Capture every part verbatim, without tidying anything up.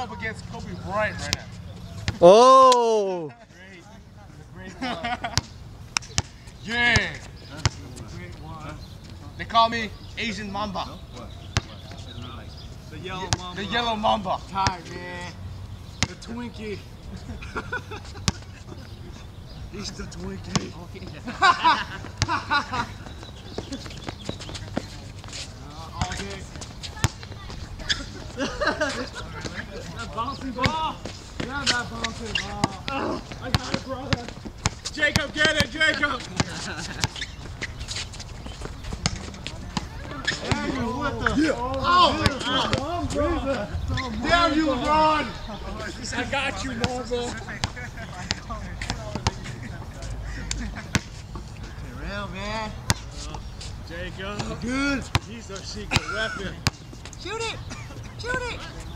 up against Kobe Bryant right now. Oh! Great. Great one. Yeah. Great one. They call me Asian Mamba. The yellow mamba. The yellow Mamba. Tired, man. The Twinkie. He's the Twinkie. uh, all day. That bouncy ball. Grab that bouncy ball. Oh, I got it, brother. Jacob, get it, Jacob. Hey, what the? Yeah. Oh, my God. Damn you, Ron. I got you, Marvel. Around, man. Jacob. Good. He's our secret weapon. Shoot it. Shoot it.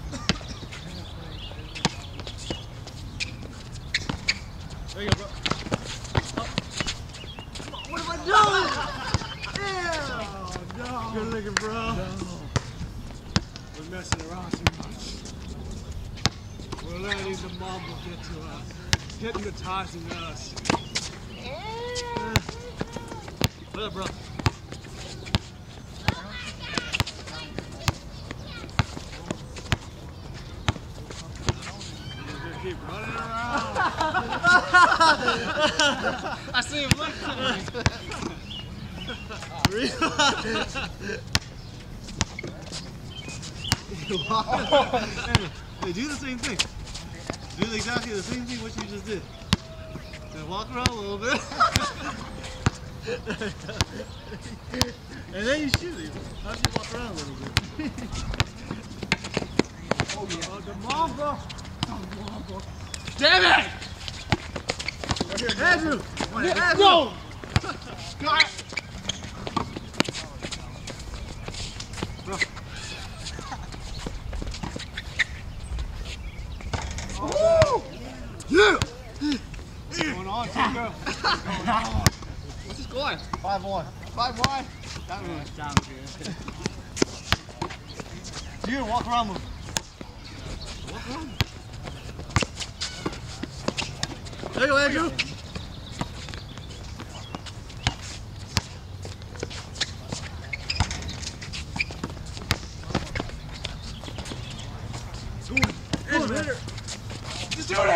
There you go, bro. Oh. What am I doing? Yeah. Oh, no. Good looking, bro. No. We're messing around too much. We're letting the Mamba get to us, hypnotizing us. Yeah. What up, bro? Keep running around. I see him look at me. Hey, do the same thing. Do exactly the same thing what you just did. Then walk around a little bit. And then you shoot him. How do you walk around a little bit? Oh, yeah. Oh, the Mamba. Damn it! Andrew! Andrew! No! Got it! Bro. Oh. Yeah! What's going on, Tico? What's the score? five one. five one? That was down good. You walk around with him. Walk around? There you go, Andrew. Andrew, Andrew. Just do it!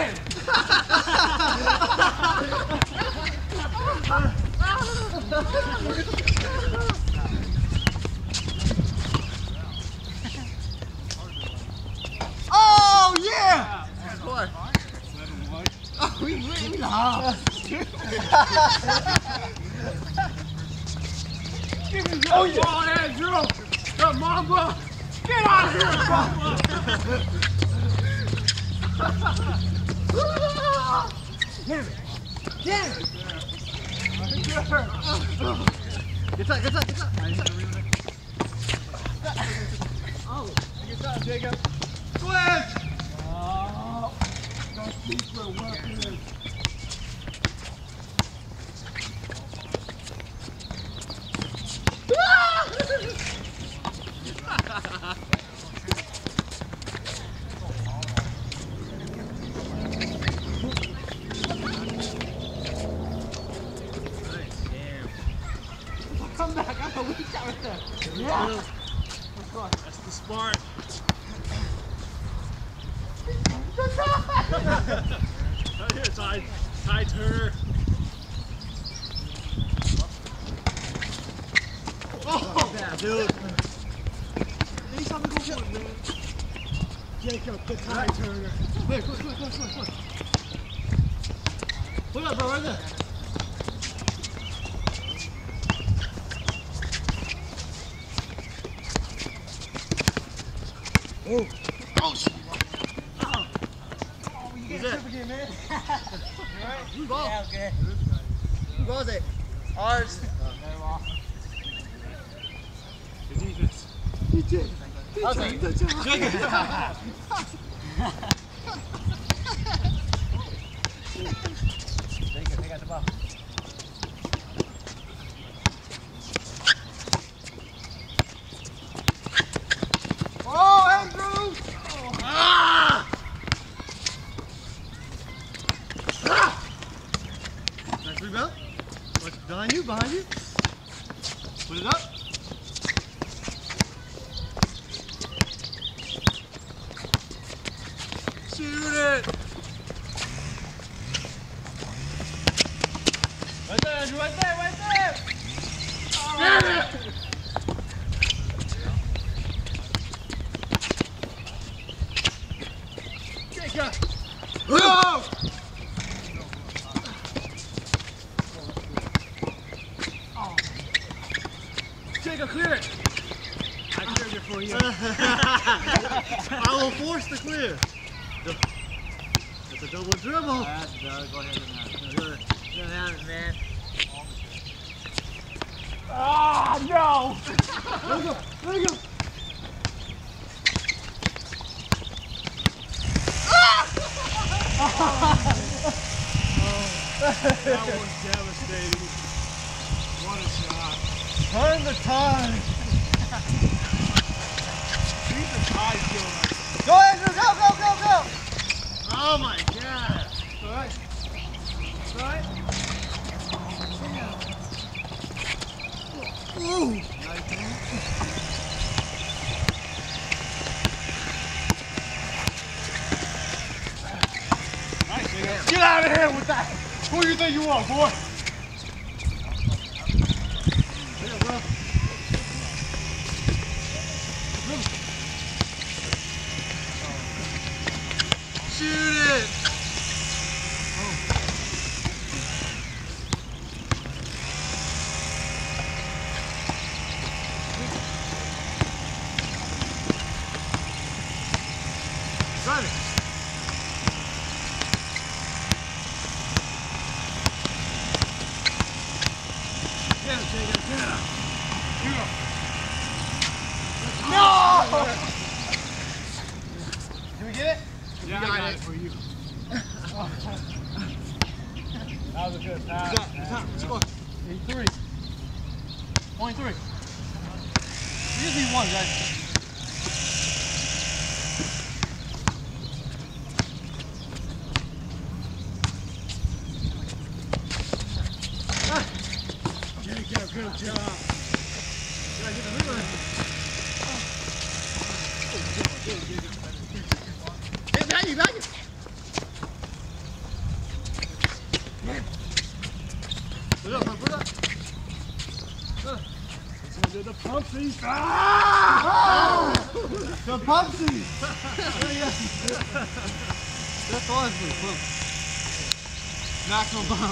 Oh, yeah! What? Oh, we win! Oh, oh yeah! Oh, Andrew! The Mamba! Get out of here, Mamba! Damn it! Damn it! Get tight, get tight, get tight! Oh, good job, Jacob! Switch! Oh, that's secret weapon! Come back, I'm a weak shot right there. Yeah. That's the spark. Right here, Ty. Ty Turner. Oh, bad, dude. He's something to go for it, man. Jacob, the Ty Turner. Wait, quick, quick, quick, quick, quick. Look up, bro, right there. Oh. Oh, shit. Oh. Oh, you get a trip again, man. You alright? Who's ball? Yeah, okay. Who ball is it? Ours. Oh, good defense. He did. He did the job. Jacob. Jacob, they got the ball. Oh, Andrew! Oh. Ah! behind you. Put it up. Shoot it. Right there, Andrew, right there, right there. Damn it. Jacob. Go! Jacob, clear it. I cleared it for you. I will force the clear. It's a double dribble. That's Doug. Go ahead and have it. Good. Good have it, man. Ah, no! Let it go. Let it go. That was devastating. What a shot. Turn the tide. Keep the tide going. Go, Andrew, go, go, go, go. Oh my God. All right. All right. Ooh. Nice. Get out of here with that! Who do you think you are, boy? There you go. Shoot it! Oh. Run it! Get him, Jacob, get him! No! Did we get it? Yeah, I got, got it. it for you. That was a good pass. Score. eighty-three. twenty-three. We just need one, guys. Jacob, good job. Did I get the rebound? Hey, back you, back you. Put it up, put it up. Let's go do the pumpsies. Ah! The pumpsies. That's honestly pump. Maximum bump.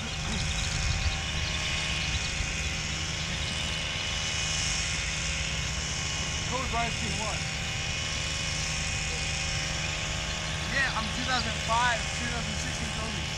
Kobe Bryant's team what? Yeah, I'm two thousand five, two thousand sixteen Kobe.